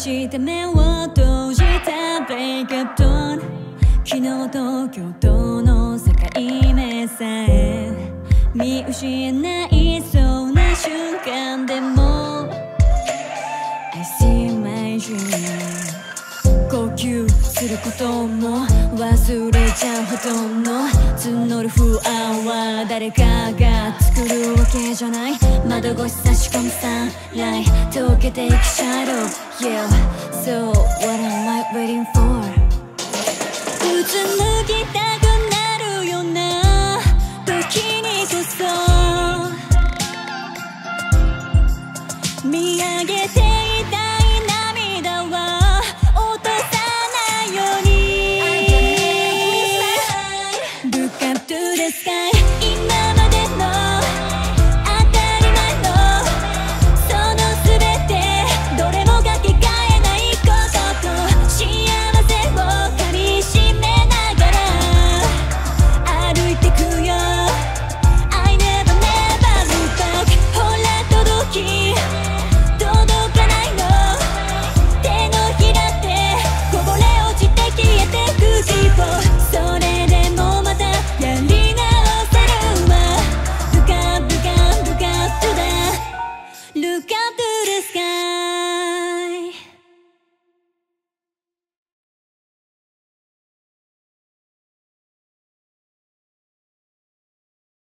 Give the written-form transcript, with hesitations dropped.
して目を閉じたブレイクアップトーン、昨日と今日との境目さえ見失いそうな瞬間でも I see my dream、 呼吸することも忘れちゃうほどの募る不安は誰かが作るわけじゃない。窓越し差し込むサンライト溶けていくシャドウ Yeah So what am I waiting for、 うつむきたくなるような時にこそ見上げていたい涙は落とさないように Look up to the sky